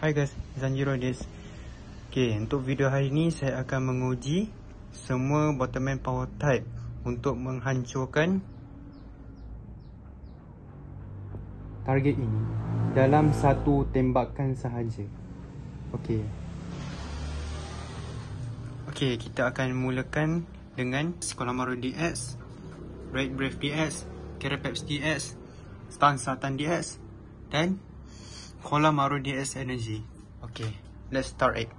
Hai guys, Zanjiro this. Okay, untuk video hari ini saya akan menguji semua Bottomman power type untuk menghancurkan target ini dalam satu tembakan sahaja. Okay, kita akan mulakan dengan Kolamaro DX, Red Brave DX, Carapax DX, Stun Satan DX dan Kolamaro DX Energy. Okay, let's start it.